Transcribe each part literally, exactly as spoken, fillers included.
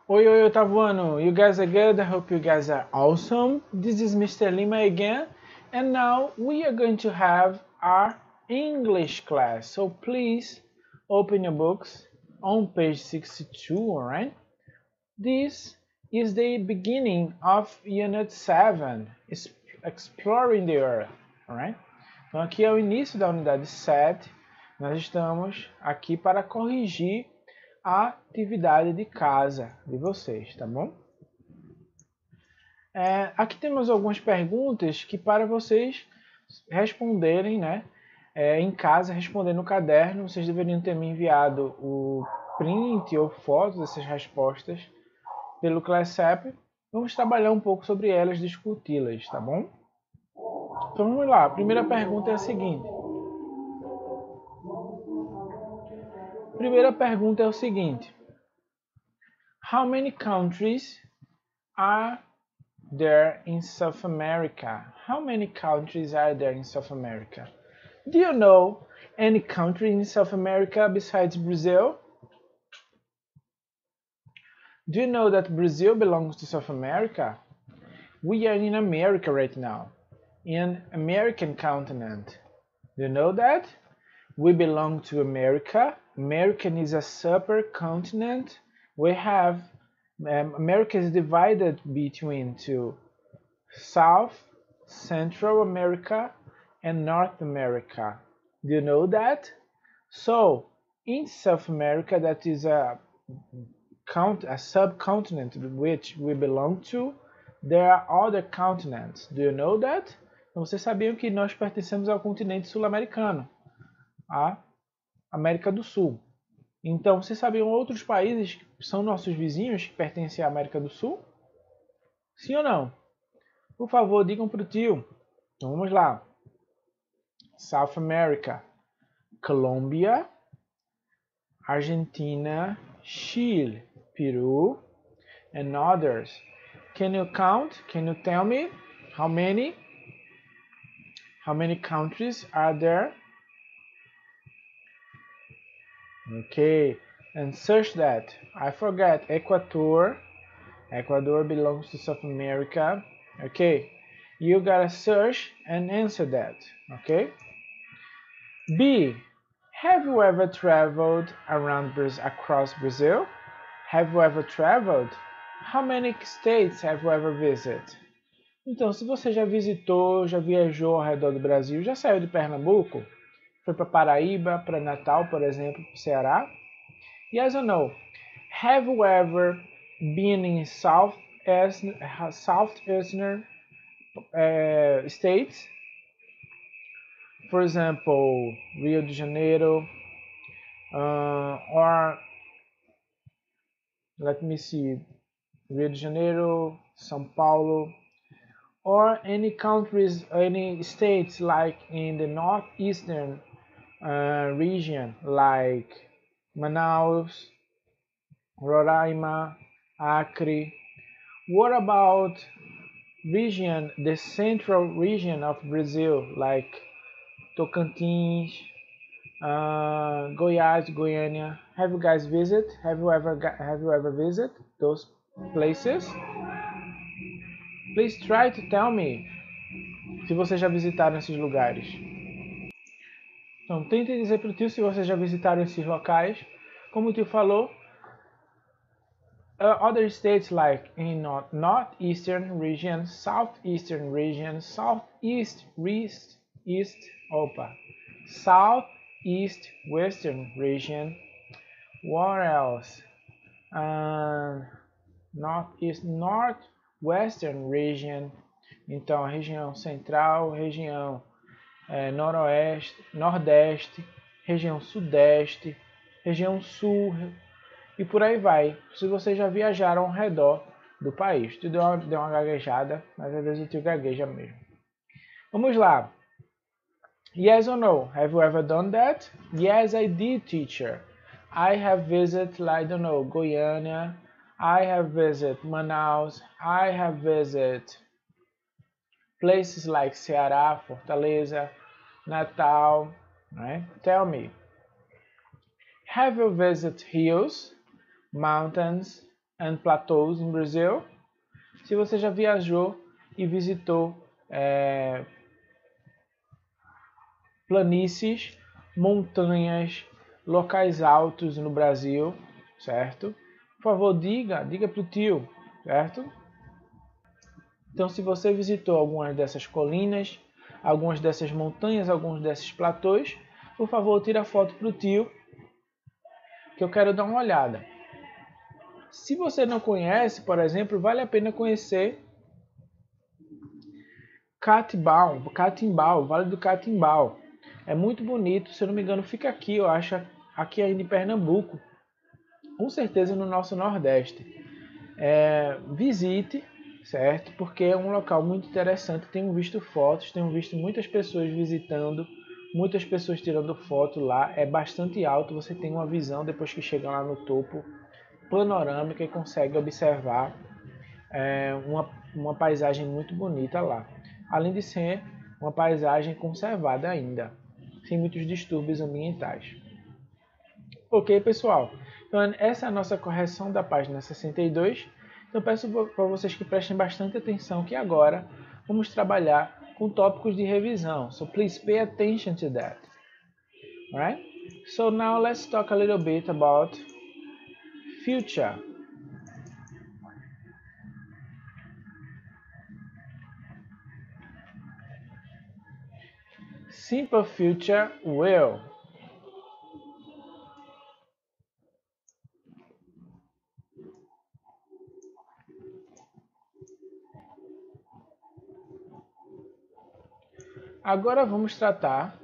Oi, oi, Otavuano. You guys are good? I hope you guys are awesome. This is Mister Lima again, and now we are going to have our English class. So please open your books on page sixty-two, alright? This is the beginning of Unit seven, Exploring the Earth, alright? Então aqui é o início da unidade sete. Nós estamos aqui para corrigir a atividade de casa de vocês, tá bom? É, aqui temos algumas perguntas que para vocês responderem, né? É, em casa, responder no caderno, vocês deveriam ter me enviado o print ou foto dessas respostas pelo ClassApp. Vamos trabalhar um pouco sobre elas, discuti-las, tá bom? Então vamos lá, a primeira pergunta é a seguinte. A primeira pergunta é o seguinte. How many countries are there in South America? How many countries are there in South America? Do you know any country in South America besides Brazil? Do you know that Brazil belongs to South America? We are in America right now, in American continent. Do you know that? We belong to America. American is a supercontinent. We have um, America is divided between two, South, Central America, and North America. Do you know that? So, in South America, that is a, count, a subcontinent which we belong to, there are other continents. Do you know that? Então, vocês sabiam que nós pertencemos ao continente sul-americano, a América do Sul. Então, vocês sabiam outros países que são nossos vizinhos que pertencem à América do Sul? Sim ou não? Por favor, digam para o tio. Então, vamos lá. South America, Colômbia, Argentina, Chile, Peru, and others. Can you count? Can you tell me how many? How many countries are there? Okay, and search that. I forgot Ecuador. Ecuador belongs to South America. Okay, you gotta search and answer that. Okay. B. Have you ever traveled around Brazil, across Brazil? Have you ever traveled? How many states have you ever visited? Então, se você já visitou, já viajou ao redor do Brasil, já saiu de Pernambuco? Foi para Paraíba, para Natal, por exemplo, para Ceará? Yes or no? Have you ever been in South Southeastern uh, states? For example, Rio de Janeiro, uh, or let me see, Rio de Janeiro, São Paulo, or any countries, any states like in the northeastern Uh, region like Manaus, Roraima, Acre. What about region, the central region of Brazil like Tocantins, uh, Goiás, Goiânia? Have you guys visit? Have you ever have you ever visit those places? Please try to tell me se vocês já visitaram esses lugares. Então, tente dizer para o tio se vocês já visitaram esses locais. Como o tio falou, uh, other states like in north, northeastern region, southeastern region, southeast, east, east, opa, southeast western region. What else? Uh, northeast, northwestern region. Então, a região central, região É, noroeste, nordeste, região sudeste, região sul e por aí vai. Se vocês já viajaram ao redor do país. Tu deu uma, deu uma gaguejada, mas às vezes o tio gagueja mesmo. Vamos lá. Yes or no? Have you ever done that? Yes, I did, teacher. I have visited, I don't know, Goiânia. I have visited Manaus. I have visited places like Ceará, Fortaleza, Natal, right? Tell me, have you visited hills, mountains, and plateaus in Brazil. Se você já viajou e visitou é, planícies, montanhas, locais altos no Brasil, certo? Por favor, diga, diga para o tio, certo? Então, se você visitou algumas dessas colinas, algumas dessas montanhas, alguns desses platôs, por favor, tira a foto para o tio, que eu quero dar uma olhada. Se você não conhece, por exemplo, vale a pena conhecer Catimbau, Catimbau, o Vale do Catimbau. É muito bonito, se eu não me engano, fica aqui, eu acho, aqui ainda em Pernambuco. Com certeza no nosso Nordeste. É, visite, certo? Porque é um local muito interessante. Tenho visto fotos, tenho visto muitas pessoas visitando, muitas pessoas tirando foto lá. É bastante alto, você tem uma visão depois que chega lá no topo, panorâmica, e consegue observar é, uma, uma paisagem muito bonita lá. Além de ser uma paisagem conservada ainda, sem muitos distúrbios ambientais. Ok, pessoal? Então, essa é a nossa correção da página sessenta e dois. Então, peço para vocês que prestem bastante atenção que agora vamos trabalhar com tópicos de revisão. So, please pay attention to that. Alright? So, now let's talk a little bit about future. Simple future will. Agora vamos tratar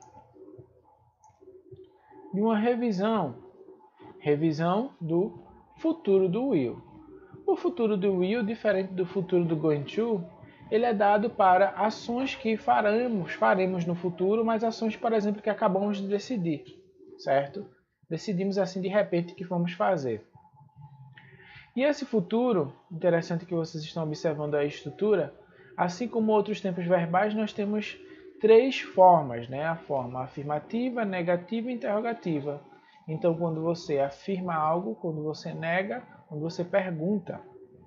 de uma revisão. Revisão do futuro do will. O futuro do will, diferente do futuro do going to, ele é dado para ações que faremos, faremos no futuro, mas ações, por exemplo, que acabamos de decidir, certo? Decidimos assim de repente que vamos fazer. E esse futuro, interessante que vocês estão observando a estrutura, assim como outros tempos verbais, nós temos três formas, né? A forma afirmativa, negativa e interrogativa. Então, quando você afirma algo, quando você nega, quando você pergunta.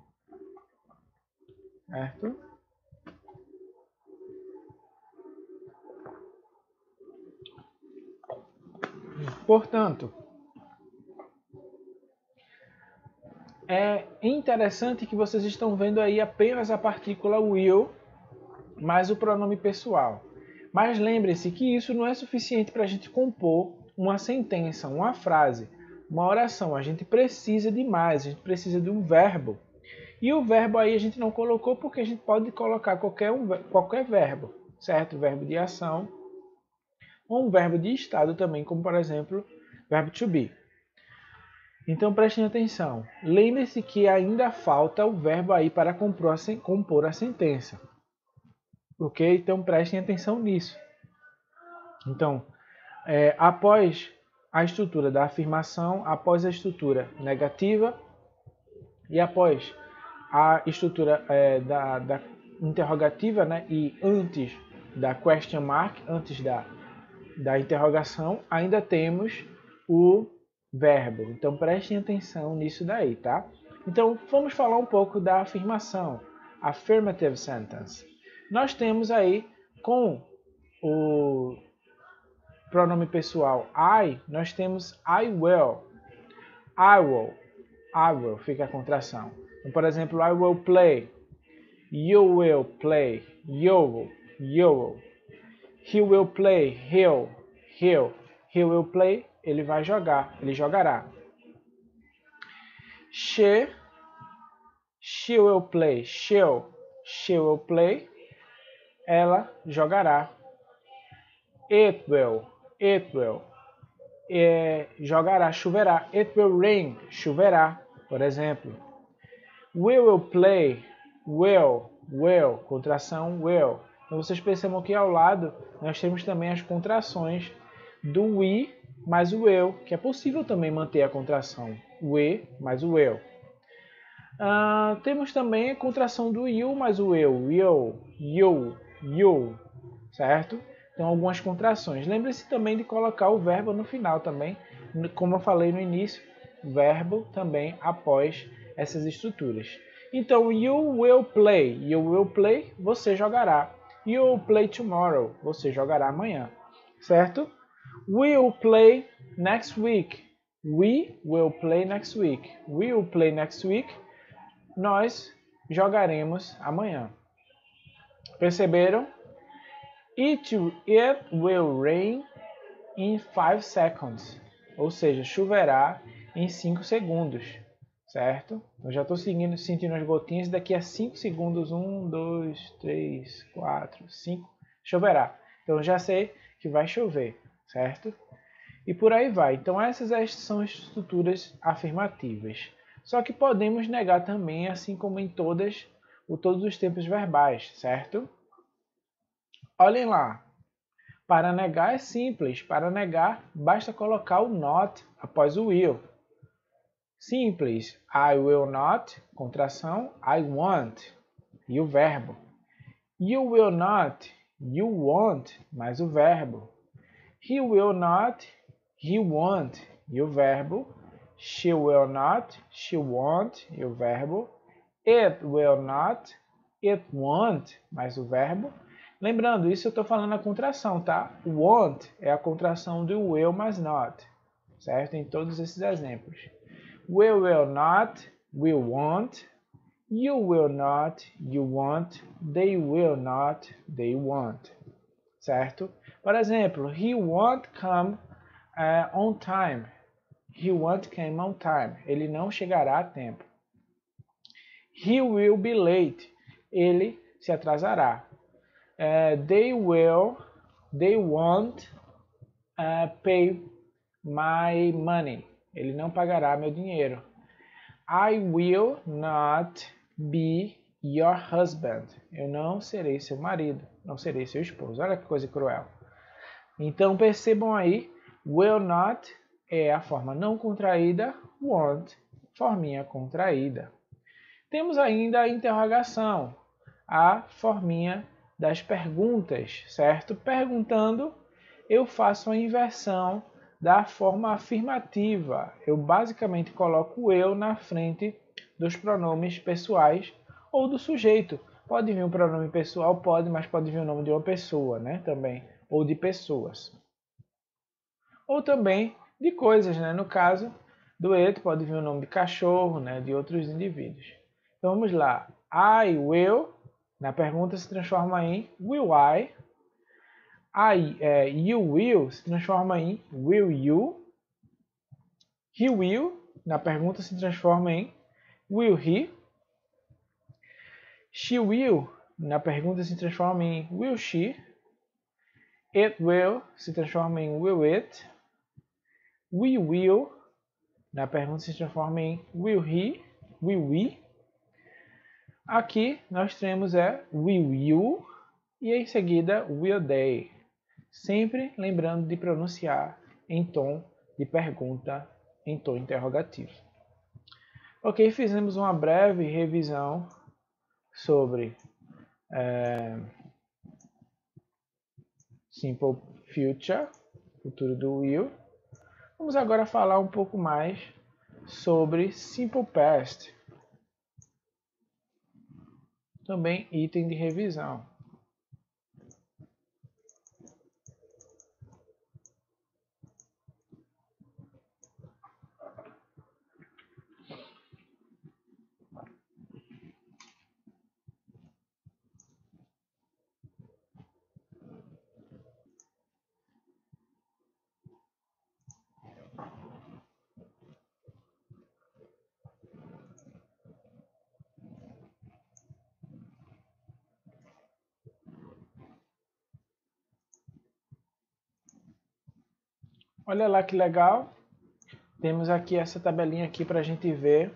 Certo? Portanto, é interessante que vocês estão vendo aí apenas a partícula will, mais o pronome pessoal. Mas lembre-se que isso não é suficiente para a gente compor uma sentença, uma frase, uma oração. A gente precisa de mais, a gente precisa de um verbo. E o verbo aí a gente não colocou porque a gente pode colocar qualquer, um, qualquer verbo, certo? Verbo de ação ou um verbo de estado também, como por exemplo, verbo to be. Então prestem atenção. Lembre-se que ainda falta o verbo aí para compor a, compor a sentença. Ok? Então prestem atenção nisso. Então, é, após a estrutura da afirmação, após a estrutura negativa e após a estrutura é, da, da interrogativa, né, e antes da question mark, antes da, da interrogação, ainda temos o verbo. Então prestem atenção nisso daí, tá? Então vamos falar um pouco da afirmação, affirmative sentence. Nós temos aí com o pronome pessoal I, nós temos I will, I will, I will, fica a contração. Então, por exemplo, I will play, you will play, you will, you will. He will play, he'll, he'll, he will play, ele vai jogar, ele jogará. She, she will play, she'll, she will play, ela jogará. It will, it will, é, jogará, choverá. It will rain, choverá, por exemplo. We will play, will, will, contração will. Então vocês percebam que ao lado nós temos também as contrações do we mais o will, que é possível também manter a contração we mais o will. Uh, temos também a contração do you mais o will, you, you, you, certo? Então algumas contrações. Lembre-se também de colocar o verbo no final também, como eu falei no início, verbo também após essas estruturas. Então, you will play. You will play, você jogará. You will play tomorrow, você jogará amanhã. Certo? We will play next week. We will play next week. We will play next week. Nós jogaremos amanhã. Perceberam? It, it will rain in five seconds. Ou seja, choverá em cinco segundos. Certo? Eu já estou sentindo as gotinhas. Daqui a cinco segundos. um, dois, três, quatro, cinco. Choverá. Então eu já sei que vai chover. Certo? E por aí vai. Então essas são estruturas afirmativas. Só que podemos negar também, assim como em todas, todos os tempos verbais, certo? Olhem lá. Para negar é simples. Para negar, basta colocar o not após o will. Simples. I will not, contração, I want. E o verbo. You will not, you won't, mais o verbo. He will not, he won't, e o verbo. She will not, she won't, e o verbo. It will not, it won't, mais o verbo. Lembrando, isso eu estou falando a contração, tá? Want é a contração do will mais not, certo? Em todos esses exemplos. We will not, we won't. You will not, you won't. They will not, they won't. Certo? Por exemplo, he won't come uh, on time. He won't come on time. Ele não chegará a tempo. He will be late. Ele se atrasará. Uh, they will, they won't uh, pay my money. Ele não pagará meu dinheiro. I will not be your husband. Eu não serei seu marido. Não serei seu esposo. Olha que coisa cruel. Então percebam aí, will not é a forma não contraída, won't, forminha contraída. Temos ainda a interrogação, a forminha das perguntas, certo? Perguntando, eu faço a inversão da forma afirmativa. Eu basicamente coloco o eu na frente dos pronomes pessoais ou do sujeito. Pode vir um pronome pessoal, pode, mas pode vir o nome de uma pessoa, né? Também, ou de pessoas. Ou também de coisas, né? No caso do it, pode vir o nome de cachorro, né? De outros indivíduos. Então vamos lá. I will, na pergunta se transforma em will I. I, é, you will se transforma em will you. He will, na pergunta se transforma em will he. She will, na pergunta se transforma em will she. It will se transforma em will it. We will, na pergunta se transforma em will he, will we. Aqui nós temos é will you e em seguida will they. Sempre lembrando de pronunciar em tom de pergunta, em tom interrogativo. Ok, fizemos uma breve revisão sobre é, Simple Future, futuro do will. Vamos agora falar um pouco mais sobre Simple Past, também item de revisão. Olha lá que legal. Temos aqui essa tabelinha aqui para a gente ver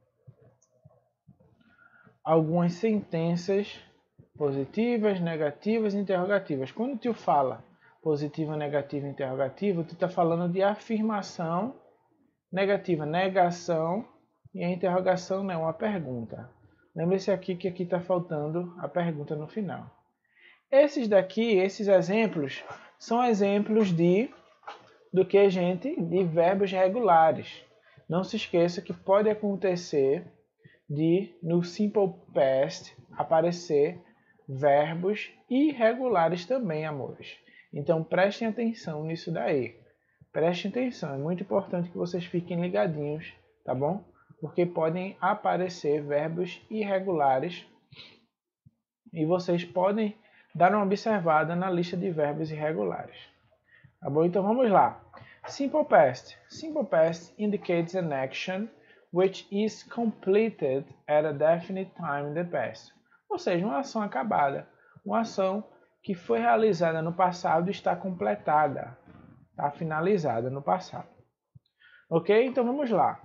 algumas sentenças positivas, negativas e interrogativas. Quando o tio fala positiva, negativa e interrogativa, tu está falando de afirmação, negativa, negação, e a interrogação não é uma pergunta. Lembre-se aqui que aqui está faltando a pergunta no final. Esses daqui, esses exemplos, são exemplos de do que gente de verbos regulares. Não se esqueça que pode acontecer de, no Simple Past, aparecer verbos irregulares também, amores. Então, prestem atenção nisso daí. Prestem atenção, é muito importante que vocês fiquem ligadinhos, tá bom? Porque podem aparecer verbos irregulares e vocês podem dar uma observada na lista de verbos irregulares. Tá bom? Então vamos lá. Simple Past. Simple Past indicates an action which is completed at a definite time in the past. Ou seja, uma ação acabada. Uma ação que foi realizada no passado e está completada. Está finalizada no passado. Ok? Então vamos lá.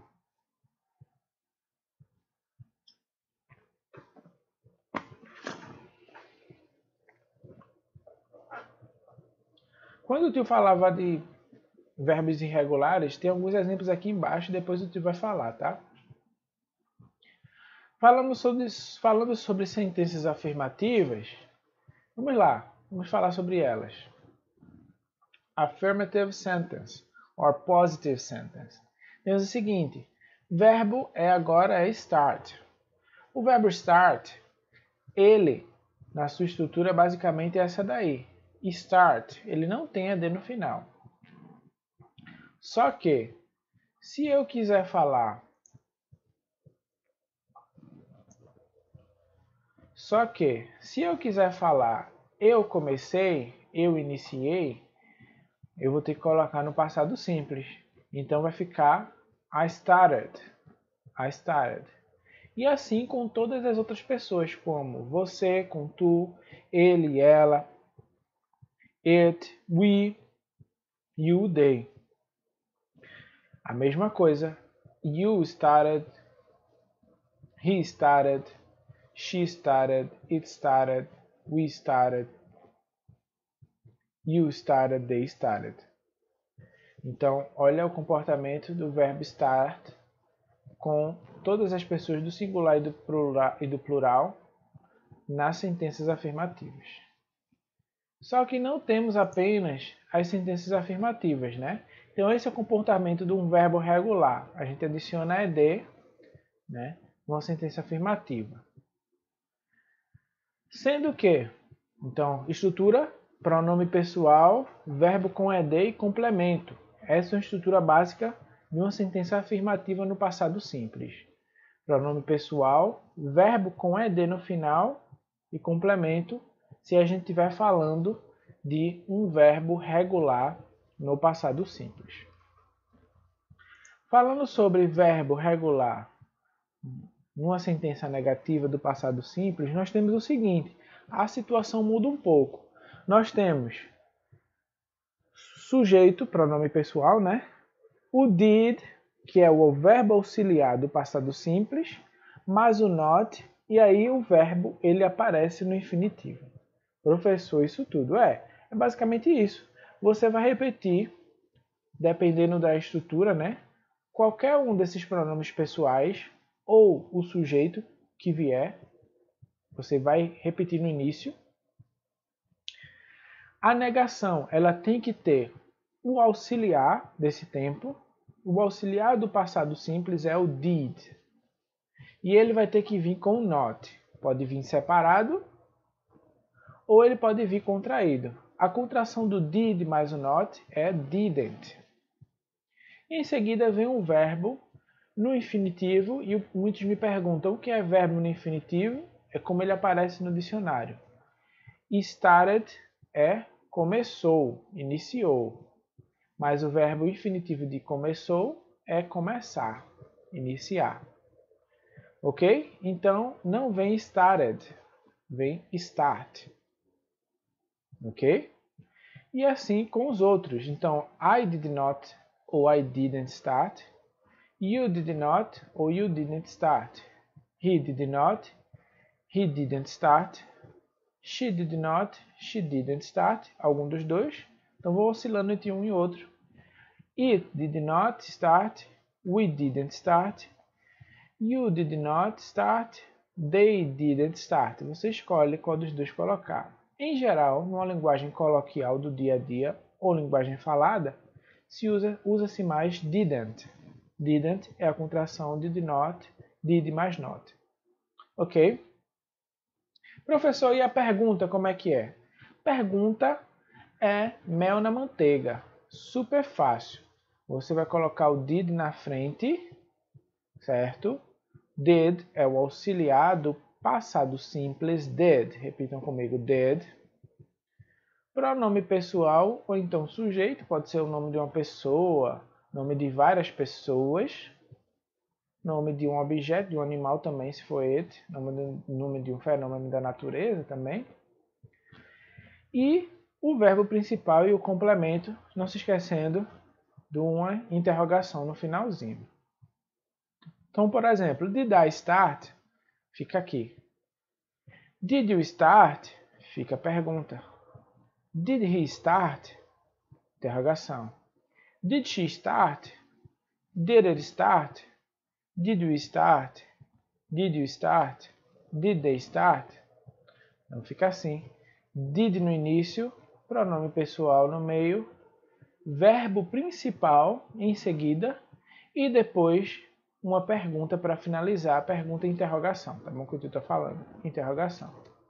Quando o tio falava de verbos irregulares, tem alguns exemplos aqui embaixo, depois o tio vai falar, tá? Falando sobre, falando sobre sentenças afirmativas, vamos lá, vamos falar sobre elas. Affirmative sentence, or positive sentence. Temos o seguinte, verbo é agora é start. O verbo start, ele, na sua estrutura, basicamente é essa daí. Start, ele não tem a D no final. Só que, se eu quiser falar, só que, se eu quiser falar, eu comecei, eu iniciei, eu vou ter que colocar no passado simples. Então vai ficar I started, I started. E assim com todas as outras pessoas, como você, com tu, ele, ela, it, we, you, they. A mesma coisa. You started, he started, she started, it started, we started, you started, they started. Então, olha o comportamento do verbo start com todas as pessoas do singular e do plural, e do plural nas sentenças afirmativas. Só que não temos apenas as sentenças afirmativas, né? Então esse é o comportamento de um verbo regular. A gente adiciona ed, né, numa sentença afirmativa. Sendo que, então, estrutura, pronome pessoal, verbo com ed e complemento. Essa é uma estrutura básica de uma sentença afirmativa no passado simples. Pronome pessoal, verbo com ed no final e complemento se a gente estiver falando de um verbo regular no passado simples. Falando sobre verbo regular numa sentença negativa do passado simples, nós temos o seguinte, a situação muda um pouco. Nós temos sujeito, pronome pessoal, né? O did, que é o verbo auxiliar do passado simples, mais o not, e aí o verbo ele aparece no infinitivo. Professor, isso tudo é, é basicamente isso. Você vai repetir, dependendo da estrutura, né? Qualquer um desses pronomes pessoais ou o sujeito que vier, você vai repetir no início. A negação, ela tem que ter o auxiliar desse tempo. O auxiliar do passado simples é o did. E ele vai ter que vir com o not. Pode vir separado ou ele pode vir contraído. A contração do did mais o not é didn't. Em seguida vem um verbo no infinitivo e muitos me perguntam o que é verbo no infinitivo? É como ele aparece no dicionário. Started é começou, iniciou. Mas o verbo infinitivo de começou é começar, iniciar. Ok? Então, não vem started, vem start. Ok? E assim com os outros. Então, I did not ou I didn't start. You did not ou you didn't start. He did not, he didn't start. She did not, she didn't start. Algum dos dois. Então, vou oscilando entre um e outro. It did not start. We didn't start. You did not start. They didn't start. Você escolhe qual dos dois colocar. Em geral, numa linguagem coloquial do dia a dia ou linguagem falada, se usa, usa-se mais didn't. Didn't é a contração de did not did mais not. Ok? Professor, e a pergunta como é que é? Pergunta é mel na manteiga. Super fácil. Você vai colocar o did na frente, certo? Did é o auxiliar do passado simples did. Repitam comigo, did. Pronome pessoal ou então sujeito, pode ser o nome de uma pessoa, nome de várias pessoas, nome de um objeto, de um animal também, se for it, nome de, nome de um fenômeno da natureza também. E o verbo principal e o complemento, não se esquecendo de uma interrogação no finalzinho. Então, por exemplo, did I start? Fica aqui. Did you start? Fica a pergunta. Did he start? Interrogação. Did she start? Did it start? Did we start? Did you start? Did they start? Então fica assim. Did no início, pronome pessoal no meio, verbo principal em seguida e depois uma pergunta para finalizar, a pergunta e interrogação. Tá bom que eu estou falando? Interrogação.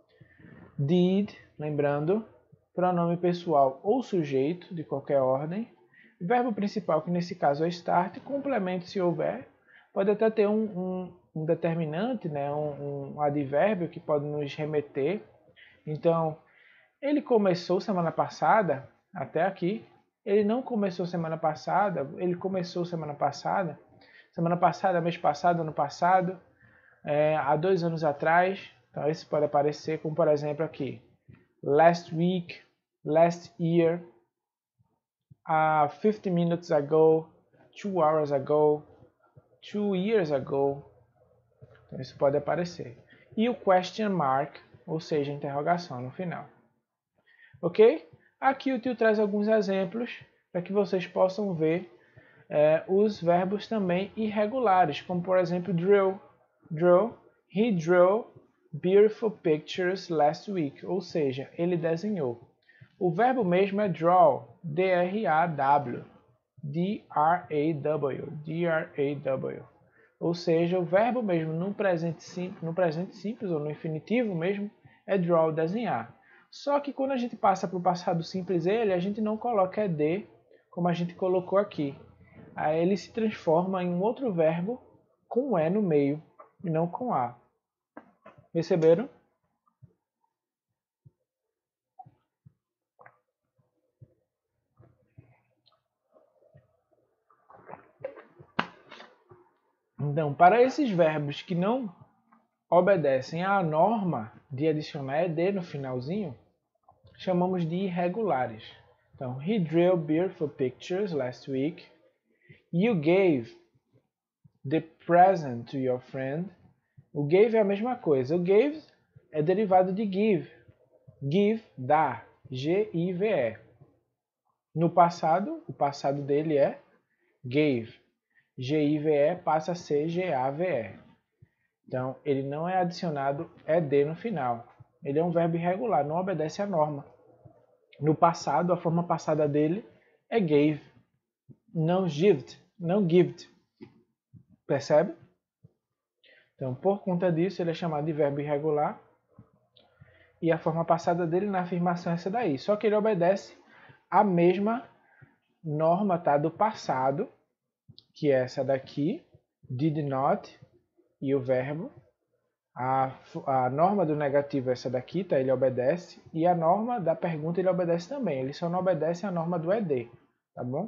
Did, lembrando, pronome pessoal ou sujeito de qualquer ordem, verbo principal que nesse caso é start, complemento se houver, pode até ter um, um, um determinante, né, um, um advérbio que pode nos remeter. Então, ele começou semana passada, até aqui, ele não começou semana passada, ele começou semana passada, semana passada, mês passado, ano passado, é, há dois anos atrás. Então, esse pode aparecer como, por exemplo, aqui, last week, last year, uh, fifty minutes ago, two hours ago, two years ago. Então, isso pode aparecer. E o question mark, ou seja, interrogação no final. Ok? Aqui o tio traz alguns exemplos para que vocês possam ver é, os verbos também irregulares, como por exemplo drill. Drew, he drew beautiful pictures last week, ou seja, ele desenhou. O verbo mesmo é draw, D R A W, D R A W, D R A W. Ou seja, o verbo mesmo no presente simples, no presente simples ou no infinitivo mesmo é draw, desenhar. Só que quando a gente passa para o passado simples ele, a gente não coloca ed como a gente colocou aqui. Aí ele se transforma em um outro verbo com e no meio e não com a. Perceberam? Então, para esses verbos que não obedecem à norma de adicionar ed no finalzinho, chamamos de irregulares. Então, he drew beautiful pictures last week. You gave the present to your friend. O gave é a mesma coisa. O gave é derivado de give. Give, dar. G I V E. No passado, o passado dele é gave. G I V E passa a ser G A V E. Então, ele não é adicionado ed no final. Ele é um verbo irregular, não obedece à norma. No passado, a forma passada dele é gave, não gived, não gived. Percebe? Então, por conta disso, ele é chamado de verbo irregular. E a forma passada dele na afirmação é essa daí. Só que ele obedece à mesma norma, tá, do passado, que é essa daqui, did not, e o verbo. A, a norma do negativo é essa daqui, tá? Ele obedece. E a norma da pergunta ele obedece também. Ele só não obedece à norma do ed, tá bom?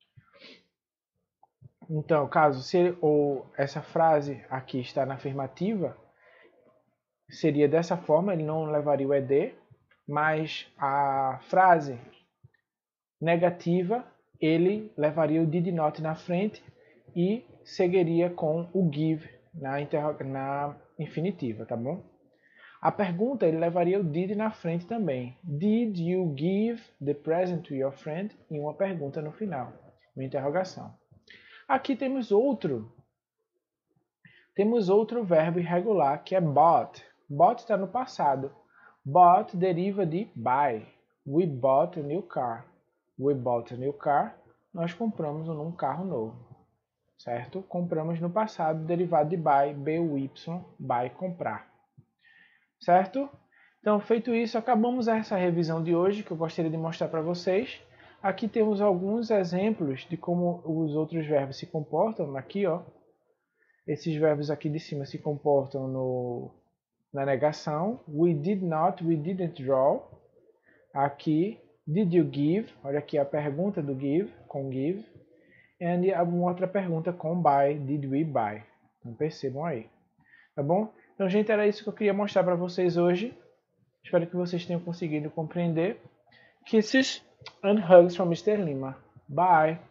Então, caso se ele, ou essa frase aqui está na afirmativa, seria dessa forma, ele não levaria o ed, mas a frase negativa, ele levaria o did not na frente e seguiria com o give na, na infinitiva, tá bom? A pergunta, ele levaria o did na frente também. Did you give the present to your friend? E uma pergunta no final, uma interrogação. Aqui temos outro, temos outro verbo irregular que é bought. Bought está no passado. Bought deriva de buy. We bought a new car. We bought a new car. Nós compramos um carro novo. certo? Compramos no passado, derivado de buy, B U Y, buy, comprar, certo? Então, feito isso, acabamos essa revisão de hoje, que eu gostaria de mostrar para vocês. Aqui temos alguns exemplos de como os outros verbos se comportam, aqui, ó. Esses verbos aqui de cima se comportam no, na negação. We did not, we didn't draw. Aqui, did you give? Olha aqui a pergunta do give, com give. E uma outra pergunta com buy, did we buy? Então percebam aí, tá bom? Então, gente, era isso que eu queria mostrar para vocês hoje. Espero que vocês tenham conseguido compreender. Kisses and hugs from mister Lima. Bye!